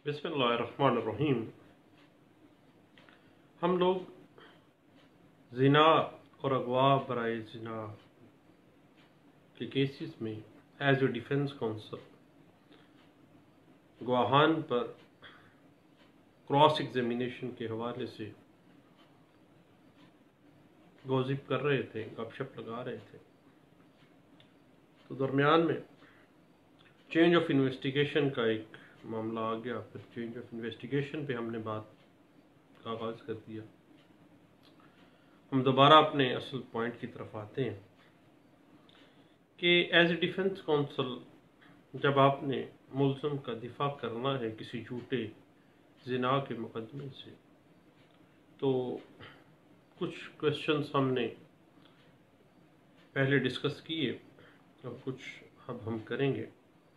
بسم اللہ الرحمن الرحیم. ہم لوگ زنا اور اغوا برائے زنا کے کیسز میں ایز اے ڈیفنس کونسل گواہان پر کراس ایگزامینیشن کے حوالے سے گوسپ کر رہے تھے، گپ شپ لگا رہے تھے. تو درمیان میں چینج آف انویسٹیگیشن کا ایک معاملہ آ گیا. پھر چینج آف انویسٹیگیشن پہ ہم نے بات کا آغاز کر دیا. ہم دوبارہ اپنے اصل پوائنٹ کی طرف آتے ہیں کہ ایز اے ڈیفنس کونسل جب آپ نے ملزم کا دفاع کرنا ہے کسی جھوٹے زنا کے مقدمے سے، تو کچھ کویسچنز ہم نے پہلے ڈسکس کیے اور کچھ اب ہم کریں گے.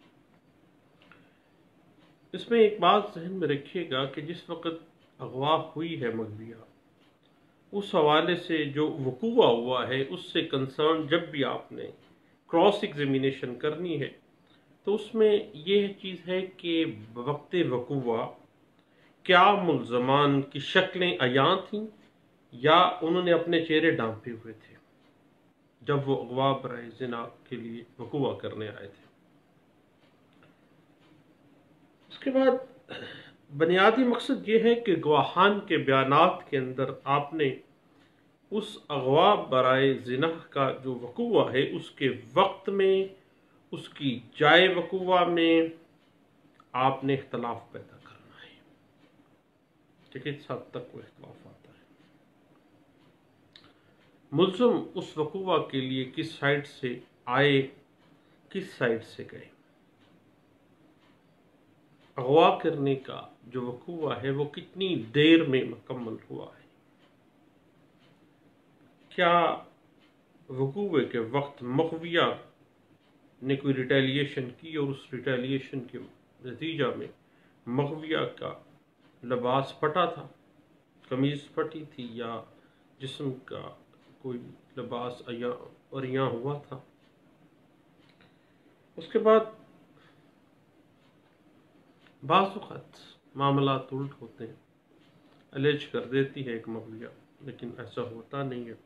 اس میں ایک بات ذہن میں رکھیے گا کہ جس وقت اغوا ہوئی ہے مغویہ، اس حوالے سے جو وقوع ہوا ہے اس سے کنسرن جب بھی آپ نے کراس ایگزامینیشن کرنی ہے تو اس میں یہ چیز ہے کہ وقت وقوع کیا ملزمان کی شکلیں عیاں تھیں یا انہوں نے اپنے چہرے ڈھانپے ہوئے تھے جب وہ اغوا برائے زنا کے لیے وقوع کرنے آئے تھے. اس کے بعد بنیادی مقصد یہ ہے کہ گواہان کے بیانات کے اندر آپ نے اس اغوا برائے زنا کا جو وقوع ہے اس کے وقت میں، اس کی جائے وقوع میں آپ نے اختلاف پیدا کرنا ہے کہ کس حد تک وہ اختلاف آتا ہے. ملزم اس وقوع کے لیے کس سائڈ سے آئے، کس سائڈ سے گئے. اغوا کرنے کا جو وقوع ہے وہ کتنی دیر میں مکمل ہوا ہے. کیا وقوع کے وقت مغویہ نے کوئی ریٹیلیشن کی اور اس ریٹیلیشن کے نتیجہ میں مغویہ کا لباس پھٹا تھا، قمیض پھٹی تھی، یا جسم کا کوئی لباس عریاں ہوا تھا. اس کے بعد بعض اوقات معاملات الٹ ہوتے ہیں. الیج کر دیتی ہے ایک مغویہ لیکن ایسا ہوتا نہیں ہے.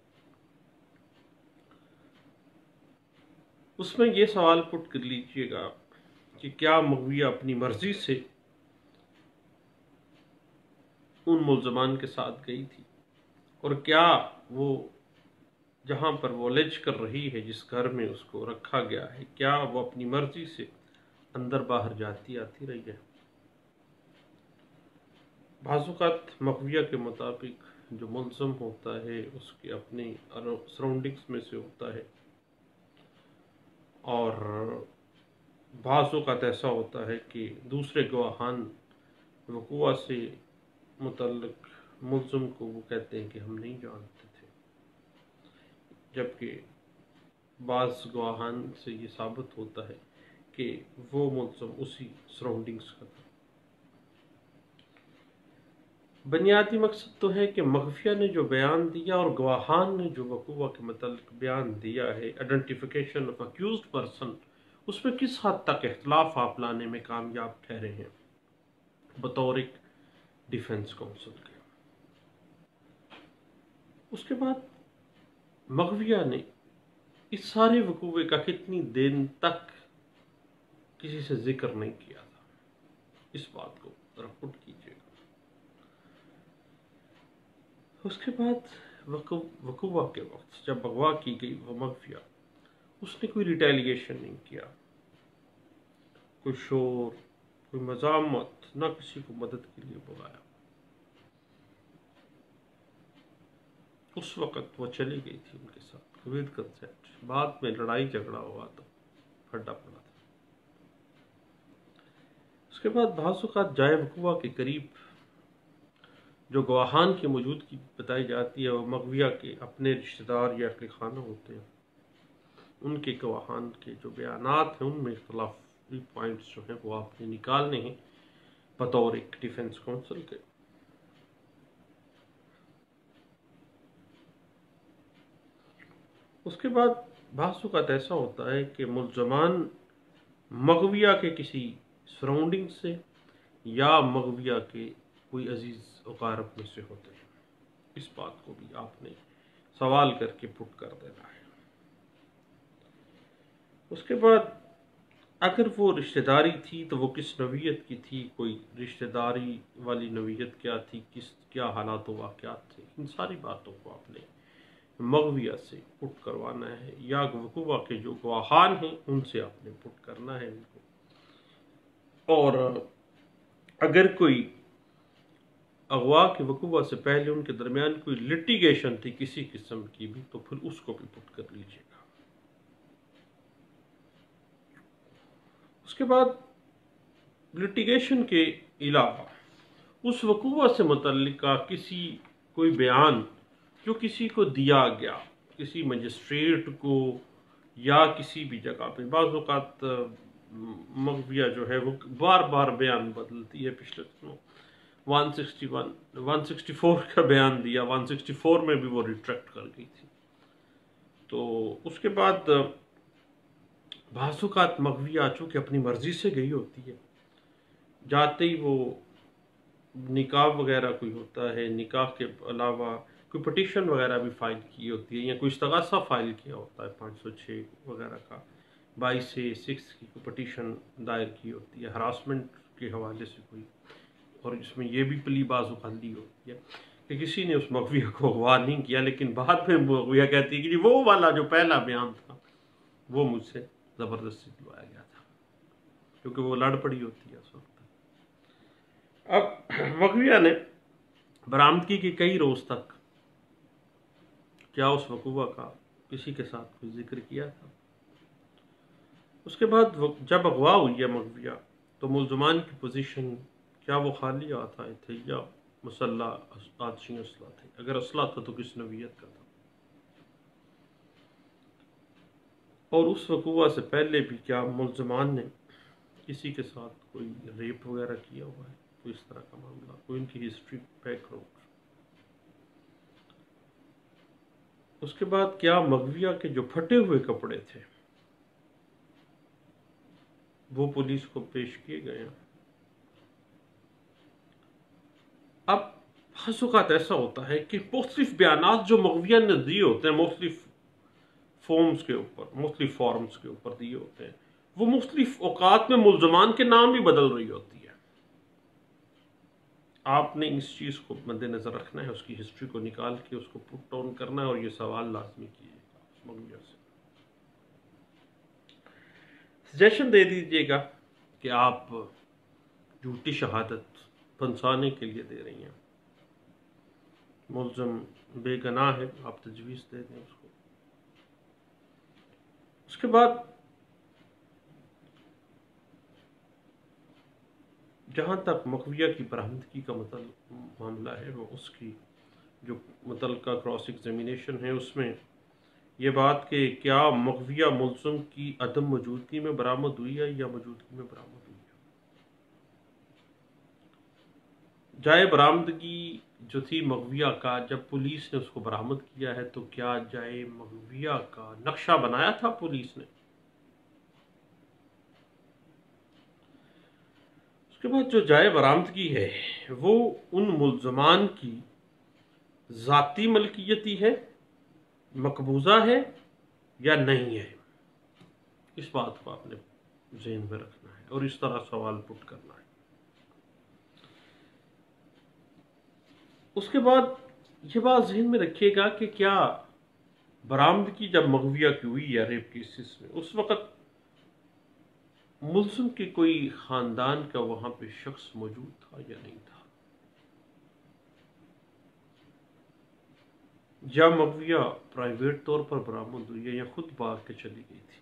اس میں یہ سوال پٹ کر لیجئے گا کہ کیا مغویہ اپنی مرضی سے ان ملزمان کے ساتھ گئی تھی، اور کیا وہ جہاں پر وہ الیج کر رہی ہے، جس گھر میں اس کو رکھا گیا ہے، کیا وہ اپنی مرضی سے اندر باہر جاتی آتی رہی ہے. بعض اوقات مغویہ کے مطابق جو ملزم ہوتا ہے اس کے اپنی سراؤنڈنگز میں سے ہوتا ہے، اور بعض اوقات ایسا ہوتا ہے کہ دوسرے گواہان وقوع سے متعلق ملزم کو وہ کہتے ہیں کہ ہم نہیں جانتے تھے، جبکہ بعض گواہان سے یہ ثابت ہوتا ہے کہ وہ ملزم اسی سراؤنڈنگز کا تھا. بنیادی مقصد تو ہے کہ مغویہ نے جو بیان دیا اور گواہان نے جو وقوع کے متعلق بیان دیا ہے، آئیڈینٹیفیکیشن آف اکیوزڈ پرسن، اس میں کس حد تک اختلاف آپ لانے میں کامیاب ٹھہرے ہیں بطور ایک ڈیفنس کونسل کے. اس کے بعد مغویہ نے اس سارے وقوع کا کتنی دن تک کسی سے ذکر نہیں کیا تھا، اس بات کو ذرا پٹ کیجیے گا. اس کے بعد وقوع کے وقت جب اغوا کی گئی وہ مغویہ، اس نے کوئی ریٹیلیشن نہیں کیا، کوئی شور، کوئی مزاحمت، نہ کسی کو مدد کے لیے بلایا. اس وقت وہ چلی گئی تھی ان کے ساتھ ود کنسنٹ. بعد میں لڑائی جھگڑا ہوا تو پھڈا پڑا تھا. اس کے بعد بعض اوقات جائے وقوع کے قریب جو گواہان کی موجودگی بتائی جاتی ہے وہ مغویہ کے اپنے رشتہ دار یا اہل خانہ ہوتے ہیں. ان کے گواہان کے جو بیانات ہیں ان میں اختلافی پوائنٹس جو ہیں وہ آپ نے نکالنے ہیں بطور ایک ڈیفنس کونسل کے. اس کے بعد بعض اوقات ایسا ہوتا ہے کہ ملزمان مغویہ کے کسی سراؤنڈنگ سے یا مغویہ کے کوئی عزیز اقارب میں سے ہوتے ہیں. اس بات کو بھی آپ نے سوال کر کے پٹ کر دینا ہے. اس کے بعد اگر وہ رشتہ داری تھی تو وہ کس نوعیت کی تھی، کوئی رشتہ داری والی نوعیت کیا تھی، کیا حالات و واقعات تھے، ان ساری باتوں کو آپ نے مغویہ سے پٹ کروانا ہے، یا وقوع کے جو گواہان ہیں ان سے آپ نے پٹ کرنا ہے ان کو. اور اگر کوئی اغوا کے وقوع سے پہلے ان کے درمیان کوئی لٹیگیشن تھی کسی قسم کی بھی، تو پھر اس کو بھی پٹ کر لیجیے گا. اس کے بعد لٹیگیشن کے علاوہ اس وقوع سے متعلقہ کوئی بیان جو کسی کو دیا گیا، کسی مجسٹریٹ کو یا کسی بھی جگہ پہ. بعض اوقات مغویہ جو ہے وہ بار بار بیان بدلتی ہے. پچھلے دنوں 164 کا بیان دیا، 164 میں بھی وہ ریٹریکٹ کر گئی تھی. تو اس کے بعد بعض اوقات مغویہ چونکہ اپنی مرضی سے گئی ہوتی ہے، جاتے ہی وہ نکاح وغیرہ کوئی ہوتا ہے، نکاح کے علاوہ کوئی پٹیشن وغیرہ بھی فائل کی ہوتی ہے، یا کوئی استغاثہ فائل کیا ہوتا ہے 506 وغیرہ کا، 22(6) کی کوئی پٹیشن دائر کی ہوتی ہے ہراسمنٹ کے حوالے سے کوئی. اور اس میں یہ بھی پلی بعض اوقات دی ہوتی ہے کہ کسی نے اس مغویہ کو اغوا نہیں کیا، لیکن بعد میں مغویہ کہتی ہے کہ جی وہ والا جو پہلا بیان تھا وہ مجھ سے زبردستی دلوایا گیا تھا، کیونکہ وہ لڑ پڑی ہوتی ہے اس وقت. اب مغویہ نے برآمدگی کے کئی روز تک کیا اس وقوع کا کسی کے ساتھ کوئی ذکر کیا تھا. اس کے بعد جب اغوا ہوئی ہے مغویہ تو ملزمان کی پوزیشن کیا وہ خالی آتا تھے یا مسلح آتشی اسلحہ تھے، اگر اسلحہ تھا تو کس نوعیت کا تھا. اور اس وقوع سے پہلے بھی کیا ملزمان نے کسی کے ساتھ کوئی ریپ وغیرہ کیا ہوا ہے، کوئی اس طرح کا معاملہ، کوئی ان کی ہسٹری بیک گراؤنڈ. اس کے بعد کیا مغویہ کے جو پھٹے ہوئے کپڑے تھے وہ پولیس کو پیش کیے گئے ہیں. اب بعض اوقات ایسا ہوتا ہے کہ مختلف بیانات جو مغویہ نے دیے ہوتے ہیں مختلف فارمز کے اوپر دیے ہوتے ہیں، وہ مختلف اوقات میں ملزمان کے نام بھی بدل رہی ہوتی ہے. آپ نے اس چیز کو مد نظر رکھنا ہے، اس کی ہسٹری کو نکال کے اس کو پٹ ڈاؤن کرنا ہے، اور یہ سوال لازمی کیجیے گا مغویہ سے. سجیشن دے دیجیے گا کہ آپ جھوٹی شہادت پھنسانے کے لیے دے رہی ہیں، ملزم بے گناہ ہے، آپ تجویز دے دیں اس کو. اس کے بعد جہاں تک مغویہ کی برآمدگی کا معاملہ ہے، وہ اس کی جو متعلقہ کراس ایگزامینیشن ہے اس میں یہ بات کہ کیا مغویہ ملزم کی عدم موجودگی میں برآمد ہوئی ہے یا موجودگی میں برآمد ہوئی ہے. جائے برآمدگی جو تھی مغویہ کا، جب پولیس نے اس کو برآمد کیا ہے تو کیا جائے مغویہ کا نقشہ بنایا تھا پولیس نے. اس کے بعد جو جائے برآمدگی ہے وہ ان ملزمان کی ذاتی ملکیتی ہے، مقبوضہ ہے یا نہیں ہے. اس بات کو آپ نے ذہن میں رکھنا ہے اور اس طرح سوال پٹ کرنا ہے. اس کے بعد یہ بات ذہن میں رکھیے گا کہ کیا برآمدگی جب مغویہ کی ہوئی یا ریپ کیسز میں، اس وقت ملزم کے کوئی خاندان کا وہاں پہ شخص موجود تھا یا نہیں تھا، یا مغویہ پرائیویٹ طور پر برآمد ہوئی ہے یا خود بھاگ کے چلی گئی تھی،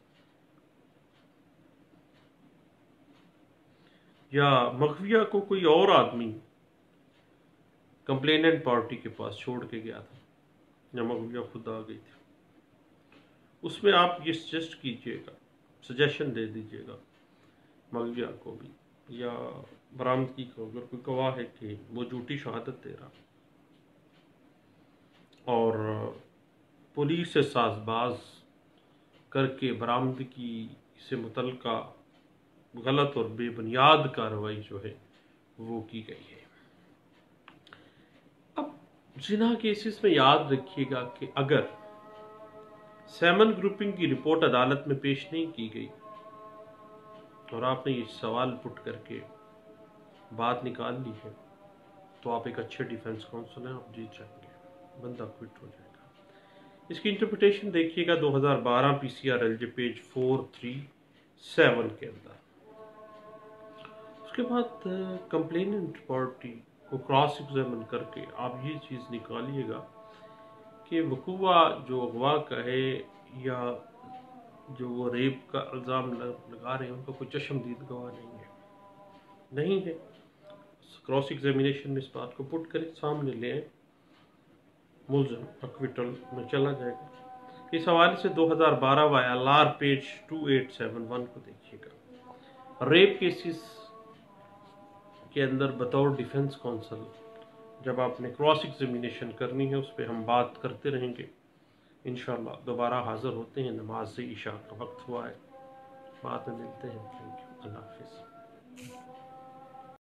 یا مغویہ کو کوئی اور آدمی کمپلیننٹ پارٹی کے پاس چھوڑ کے گیا تھا، یا مغویہ خود آ گئی تھی. اس میں آپ یہ سجیسٹ کیجئے گا، سجیشن دے دیجئے گا مغویہ کو بھی یا برآمدگی کو، اگر کوئی گواہ ہے کہ وہ جھوٹی شہادت دے رہا اور پولیس سے ساز باز کر کے برآمدگی سے متعلقہ غلط اور بے بنیاد کارروائی جو ہے وہ کی گئی ہے۔ اب زنا کیسز میں یاد رکھیے گا کہ اگر سیمن گروپنگ کی رپورٹ عدالت میں پیش نہیں کی گئی اور آپ نے یہ سوال پٹ کر کے بات نکال لی ہے تو آپ ایک اچھے ڈیفنس کونسل ہیں، آپ جیت جائیں گے، بندہ کوئٹ ہو جائے گا۔ اس کی انٹرپریٹیشن دیکھیے گا 2012 P C R L J page 437 کے اندر۔ اس کے بعد کمپلیننٹ پارٹی کو کراس ایگزامن کر کے آپ یہ چیز نکالیے گا کہ وقوع جو اغوا کا ہے یا جو وہ ریپ کا الزام لگا رہے ہیں ان کا کوئی چشمدید گواہ نہیں ہے۔ کراس ایگزامینیشن میں اس بات کو پٹ کریں، سامنے لیں، ملزم اکویٹل میں چلا جائے گا۔ اس حوالے سے 2012 YLR پیج 2871 کو دیکھیے گا۔ ریپ کیسز کے اندر بطور ڈیفنس کونسل جب آپ نے کراس ایگزامینیشن کرنی ہے اس پہ ہم بات کرتے رہیں گے انشاءاللہ۔ دوبارہ حاضر ہوتے ہیں، نماز عشاء کا وقت ہوا ہے، بعد میں ملتے ہیں۔ تھینک یو، اللہ حافظ۔